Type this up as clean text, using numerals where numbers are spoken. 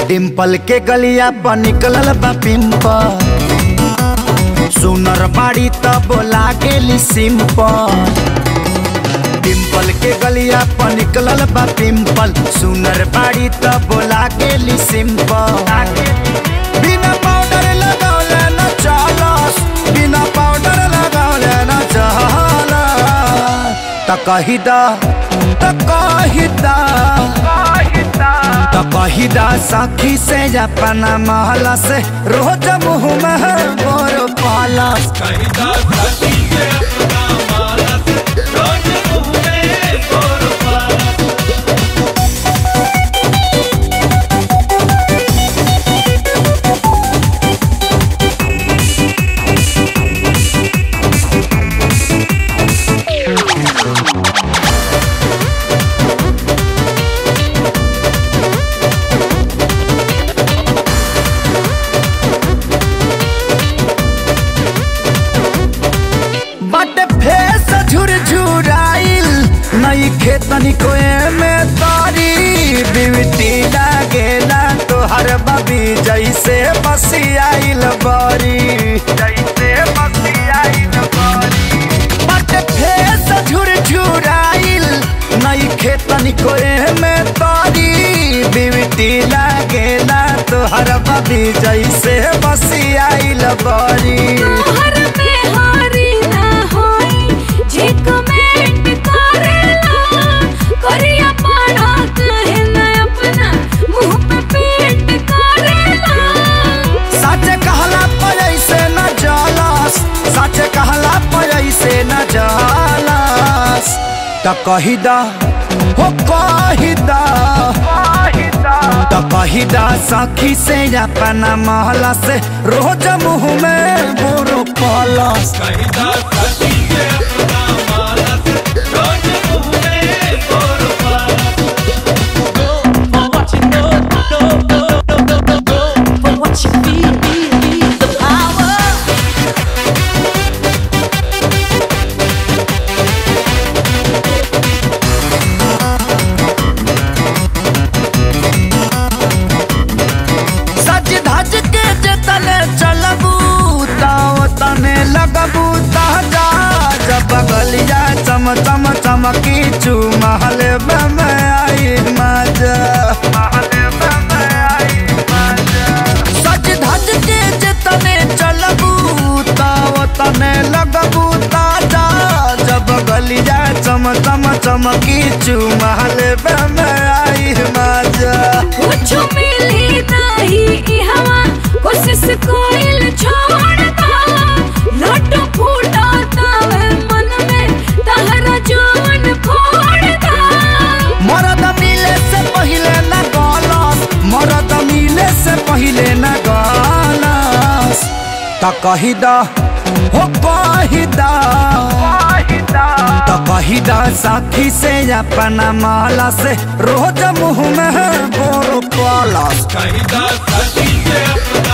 डिम्पल के गलिया पर निकलल बा पिंपल, सुनर बाड़ी त बोला गेली सिंपल। डिम्पल के गलिया पर निकलल बा पिंपल, सुनर बाड़ी त बोला गेली सिंपल। बिना पाउडर लगावले न चलस, बिना पाउडर लगावले न चलस। त कहिदा सखी से अपना महला से रोज मुँह में बोर पालस। नई खेतनी कोए में तारी बिवटी लागेला तोहर बबी जैसे बसियाइल बारी, जैसे बसियाइल बारी। बट फेस झुरझुराइल नई खेतनी कोए में तारी बिवटी लागेला तोहर बबी जैसे बसियाइल बारी। त कहिदा हो कहिदा सखी से अपना महला से रोज मुँह में बोरो पालस। बगलिया चम चम चमकी चुमहल में आई मजा, सज धज के जतने चलबू तने लगबू ताजा। जब गलिया चम चम चमकी चुमहल में आई मजा। कुछ मिली नहीं हवा कोशिश कोइल छोड़ दा, लड्डू फूटा पहिले न गालस। त कहिदा हो कहिदा सखी से अपना महला से रोज मुँह में बोर पालस।